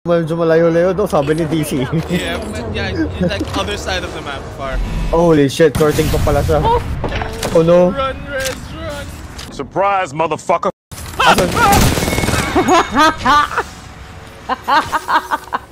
Medyo malayo-layo daw, sabi ni DC. Yeah, like other side of the map, far. Holy shit, sorting pa pala siya. Oh no. Run, Rez, run! Surprise, motherfucker!